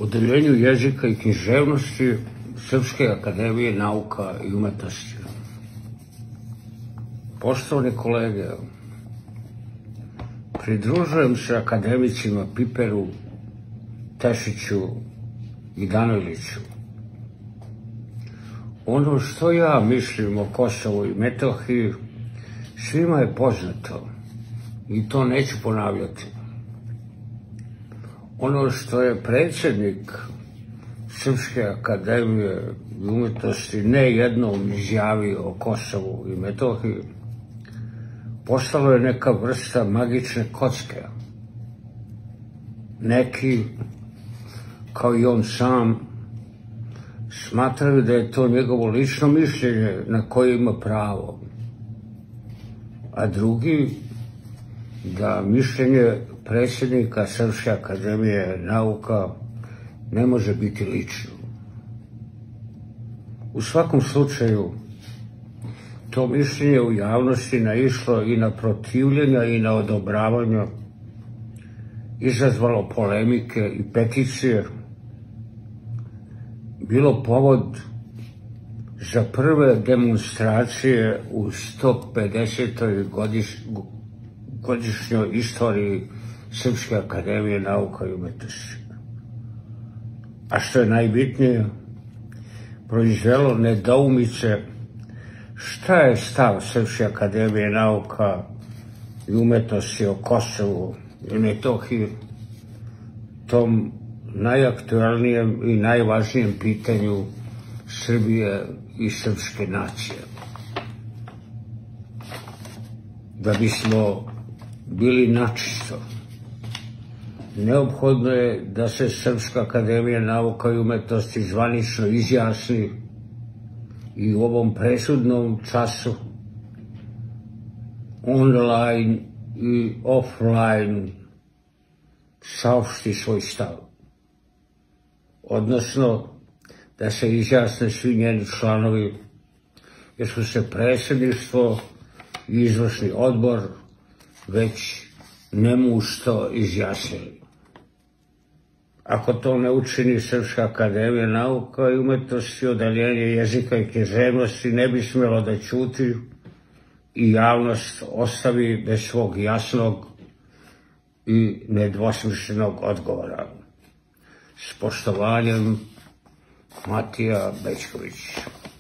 Odeljenju jezika i književnosti Srpske akademije nauka i umetnosti. Poštovani kolege, pridružujem se akademicima Piperu, Tešiću i Daniliću. Ono što ja mislim o Kosovu i Metohiji svima je poznato i to neću ponavljati. Ono što je predsjednik Srpske akademije i umetnosti ne jednom izjavio o Kosovu i Metohiji, postalo je neka vrsta magične kocke. Neki, kao i on sam, smatraju da je to njegovo lično mišljenje na koje ima pravo, a drugi da mišljenje predsjednika Srpske akademije nauka ne može biti lično. U svakom slučaju, to mišljenje u javnosti naišlo i na protivljenja i na odobravanja, izazvalo polemike i peticije, bilo povod za prve demonstracije u 150. godišnjoj istoriji Srpske akademije nauka i umetnosti. A što je najbitnije, proizvelo nedoumice šta je stav Srpske akademije nauka i umetnosti o Kosovu i Metohiji, tom najaktualnijem i najvažnijem pitanju Srbije i srpske nacije. Da bismo bili načisto, neophodno je da se Srpska akademija nauka i umetnosti zvanično izjasni i u ovom presudnom času online i offline saopšti svoj stav. Odnosno, da se izjasne svi njeni članovi, jer su se predsjedništvo i izvršni odbor već nemušto izjasnili. Ako to ne učini Srpska akademija nauka i umetnosti, odeljenje jezika i književnosti ne bi smjelo da ćuti i javnost ostavi bez svog jasnog i nedvosmislenog odgovora. S poštovanjem, Matija Bećković.